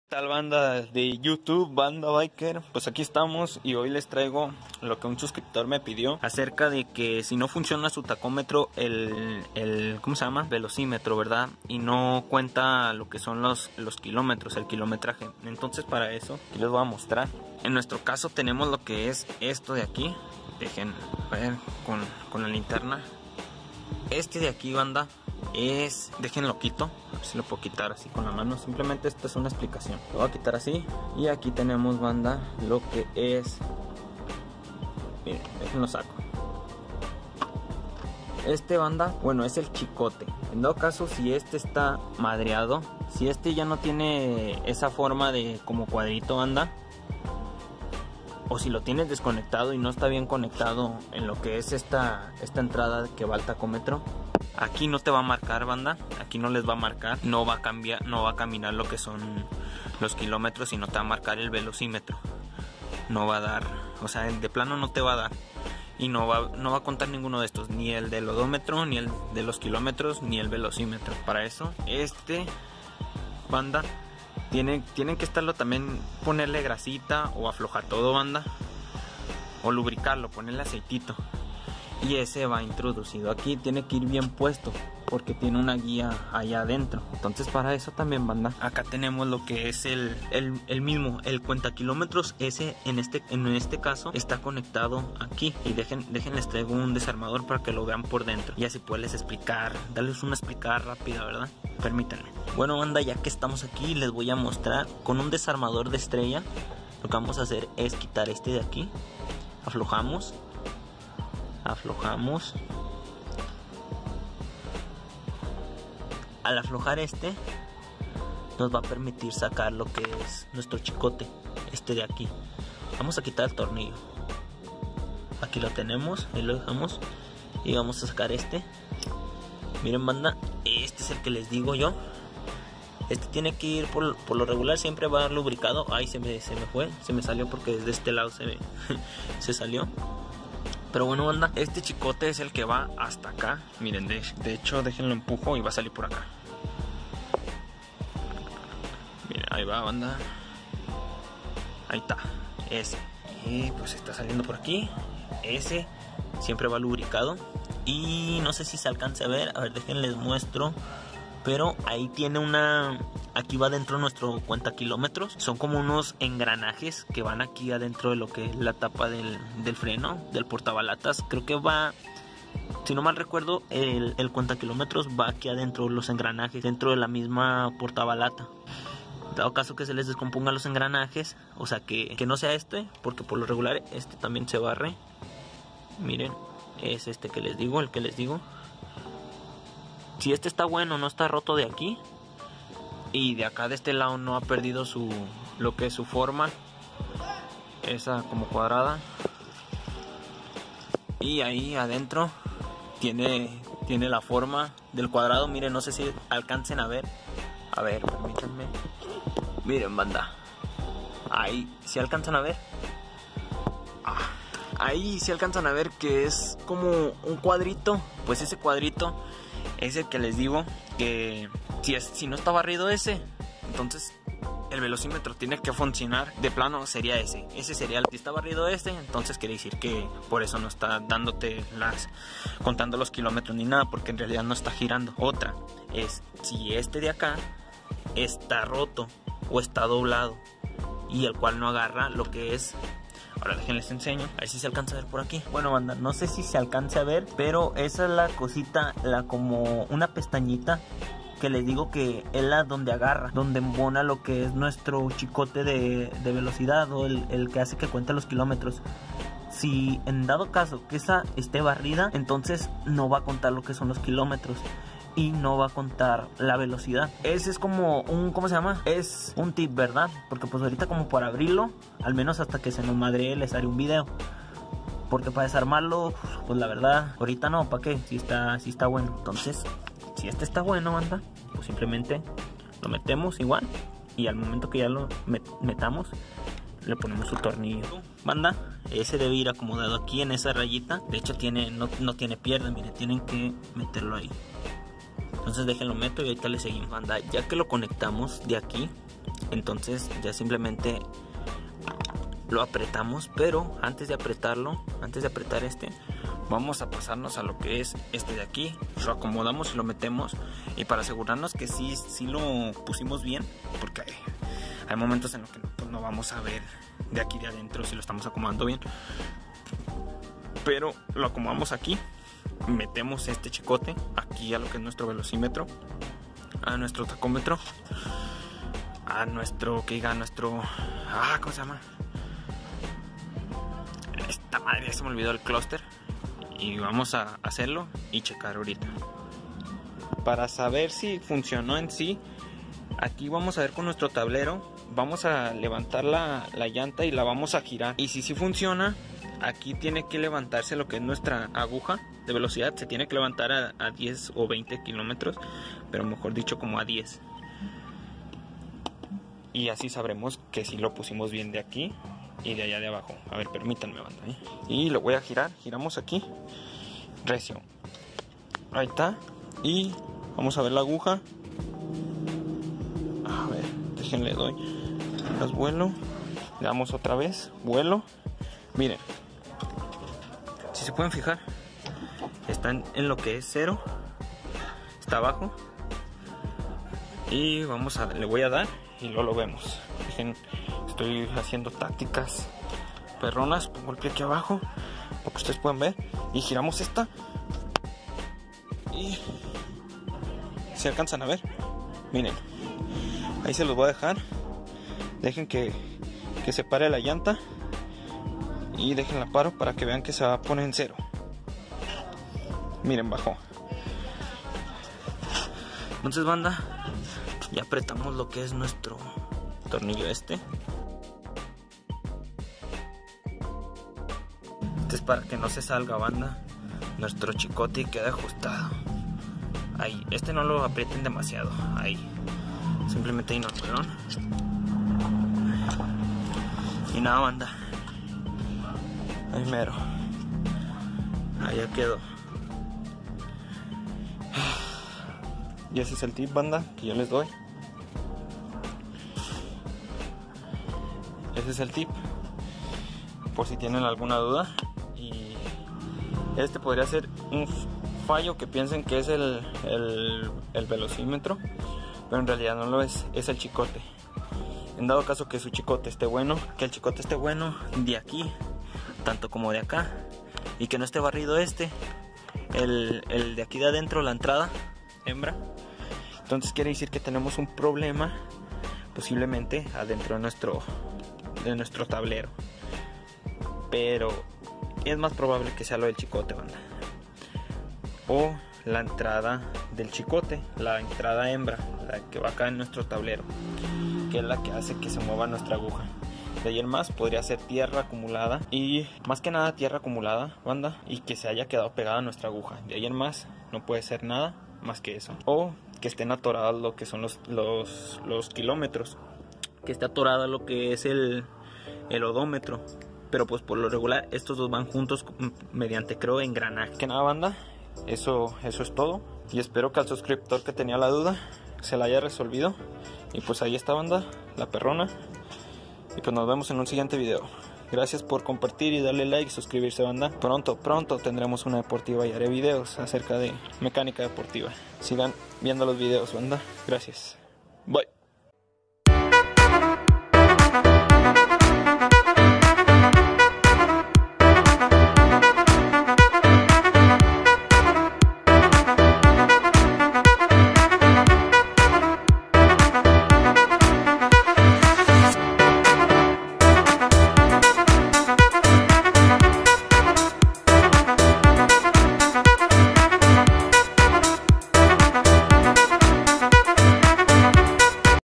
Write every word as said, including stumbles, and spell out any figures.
Tal banda de YouTube, banda biker, pues aquí estamos y hoy les traigo lo que un suscriptor me pidió acerca de que si no funciona su tacómetro, el, el ¿cómo se llama? Velocímetro, ¿verdad? Y no cuenta lo que son los, los kilómetros, el kilometraje. Entonces para eso, aquí les voy a mostrar. En nuestro caso tenemos lo que es esto de aquí. Dejen ver con, con la linterna. Este de aquí, banda, es, déjenlo quito, a ver si lo puedo quitar así con la mano. Simplemente esta es una explicación. Lo voy a quitar así. Y aquí tenemos, banda, lo que es, miren, déjenlo saco. Este, banda, bueno, es el chicote. En todo caso, si este está madreado, si este ya no tiene esa forma de como cuadrito, banda, o si lo tienes desconectado y no está bien conectado en lo que es esta, esta entrada que va al tacómetro, aquí no te va a marcar, banda. Aquí no les va a marcar, no va a cambiar, no va a caminar lo que son los kilómetros, y no te va a marcar el velocímetro. No va a dar, o sea, de plano no te va a dar. Y no va, no va a contar ninguno de estos, ni el del odómetro, ni el de los kilómetros, ni el velocímetro. Para eso, este, banda, Tienen, tienen que estarlo también, ponerle grasita o aflojar todo, banda, o lubricarlo, ponerle aceitito. Y ese va introducido aquí, tiene que ir bien puesto porque tiene una guía allá adentro. Entonces para eso también, banda, acá tenemos lo que es el, el, el mismo, el cuenta kilómetros. Ese en este, en este caso está conectado aquí. Y dejen, déjenles traigo un desarmador para que lo vean por dentro y así puedes explicar, darles una explicada rápida, ¿verdad? Permítanme. Bueno, banda, ya que estamos aquí, les voy a mostrar con un desarmador de estrella. Lo que vamos a hacer es quitar este de aquí. Aflojamos. Aflojamos. Al aflojar este, nos va a permitir sacar lo que es nuestro chicote, este de aquí. Vamos a quitar el tornillo. Aquí lo tenemos, ahí lo dejamos. Y vamos a sacar este. Miren, banda, este es el que les digo yo. Este tiene que ir por, por lo regular, siempre va lubricado. Ay, se me, se me fue, se me salió porque desde este lado se, me, se salió. Pero bueno, banda, este chicote es el que va hasta acá. Miren, de, de hecho, déjenlo empujo y va a salir por acá. Miren, ahí va, banda. Ahí está, ese. Y pues está saliendo por aquí. Ese siempre va lubricado. Y no sé si se alcance a ver, a ver, déjenles muestro. Pero ahí tiene una, aquí va adentro nuestro cuenta kilómetros. Son como unos engranajes que van aquí adentro de lo que es la tapa del, del freno, del portabalatas. Creo que va, si no mal recuerdo, el, el cuenta kilómetros va aquí adentro, los engranajes, dentro de la misma portabalata. En dado caso que se les descompongan los engranajes, o sea que, que no sea este, porque por lo regular este también se barre. Miren, es este que les digo, el que les digo. Si este está bueno, no está roto de aquí, y de acá de este lado no ha perdido su, lo que es su forma, esa como cuadrada, y ahí adentro tiene, tiene la forma del cuadrado. Miren, no sé si alcancen a ver, a ver, permítanme, miren, banda, ahí, si alcanzan a ver, ah, ahí si alcanzan a ver que es como un cuadrito. Pues ese cuadrito es el que les digo que si, es, si no está barrido ese, entonces el velocímetro tiene que funcionar de plano, sería ese. Ese sería el que está barrido ese, entonces quiere decir que por eso no está dándote las, contando los kilómetros ni nada, porque en realidad no está girando. Otra es si este de acá está roto o está doblado y el cual no agarra lo que es. Ahora déjenles enseño, a ver si se alcanza a ver por aquí. Bueno, banda, no sé si se alcanza a ver, pero esa es la cosita, la como una pestañita que les digo que es la donde agarra, donde embona lo que es nuestro chicote de, de velocidad, o el, el que hace que cuente los kilómetros. Si en dado caso que esa esté barrida, entonces no va a contar lo que son los kilómetros y no va a contar la velocidad. Ese es como un, ¿cómo se llama? Es un tip, ¿verdad? Porque pues ahorita como para abrirlo, al menos hasta que se nos madree, les haré un video. Porque para desarmarlo, pues la verdad, ahorita no, ¿para qué? Si está, si está bueno. Entonces, si este está bueno, banda, pues simplemente lo metemos igual. Y al momento que ya lo met metamos, le ponemos su tornillo. Banda, ese debe ir acomodado aquí en esa rayita. De hecho, tiene, no, no tiene pierde, miren, tienen que meterlo ahí. Entonces déjenlo meto y ahorita le seguimos, banda. Ya que lo conectamos de aquí, Entonces ya simplemente lo apretamos, pero antes de apretarlo, antes de apretar este, vamos a pasarnos a lo que es este de aquí. Lo acomodamos y lo metemos, y para asegurarnos que sí, sí lo pusimos bien, porque hay, hay momentos en los que pues, no vamos a ver de aquí de adentro si lo estamos acomodando bien, pero lo acomodamos aquí. Metemos este chicote aquí a lo que es nuestro velocímetro, a nuestro tacómetro, a nuestro, que diga, nuestro, ah, ¿cómo se llama? Esta madre, se me olvidó el clúster. Y vamos a hacerlo y checar ahorita. Para saber si funcionó en sí, aquí vamos a ver con nuestro tablero, vamos a levantar la, la llanta y la vamos a girar. Y si sí funciona, aquí tiene que levantarse lo que es nuestra aguja de velocidad. Se tiene que levantar a, a diez o veinte kilómetros, pero mejor dicho como a diez. Y así sabremos que sí lo pusimos bien de aquí y de allá de abajo. A ver, permítanme, banda, ¿eh? Y lo voy a girar. Giramos aquí, recio. Ahí está. Y vamos a ver la aguja. A ver, déjenle, doy las vuelo. Le damos otra vez, vuelo. Miren, si se pueden fijar, están en lo que es cero, está abajo. Y vamos a, le voy a dar y luego lo vemos. Dejen, estoy haciendo tácticas perronas. Pongo el pie aquí abajo para que ustedes puedan ver. Y giramos esta. Y se alcanzan a ver. Miren, ahí se los voy a dejar. Dejen que, que se pare la llanta. Y dejen la paro para que vean que se va a poner en cero. Miren, bajó. Entonces, banda, ya apretamos lo que es nuestro tornillo este. Este es para que no se salga, banda, nuestro chicote y quede ajustado. Ahí, este no lo aprieten demasiado. Ahí, simplemente ahí normalón. Y nada, banda, ahí mero. Ahí ya quedó. Y ese es el tip, banda, que yo les doy. Ese es el tip, por si tienen alguna duda. Y este podría ser un fallo que piensen que es el, el, el velocímetro, pero en realidad no lo es, es el chicote. En dado caso que su chicote esté bueno, que el chicote esté bueno de aquí, tanto como de acá, y que no esté barrido este, el, el de aquí de adentro, la entrada, hembra, entonces quiere decir que tenemos un problema posiblemente adentro de nuestro, de nuestro tablero. Pero es más probable que sea lo del chicote, banda, o la entrada del chicote, la entrada hembra, la que va acá en nuestro tablero, que es la que hace que se mueva nuestra aguja. De ahí en más podría ser tierra acumulada, y más que nada tierra acumulada, banda, y que se haya quedado pegada a nuestra aguja. De ahí en más no puede ser nada más que eso, o que estén atorados lo que son los, los, los kilómetros, que esté atorada lo que es el, el odómetro. Pero pues por lo regular estos dos van juntos mediante, creo, engranaje. Que nada, banda, eso, eso es todo. Y espero que al suscriptor que tenía la duda se la haya resolvido. Y pues ahí está, banda, la perrona. Y pues nos vemos en un siguiente video. Gracias por compartir y darle like y suscribirse, banda. Pronto, pronto tendremos una deportiva y haré videos acerca de mecánica deportiva. Sigan viendo los videos, banda. Gracias. Bye.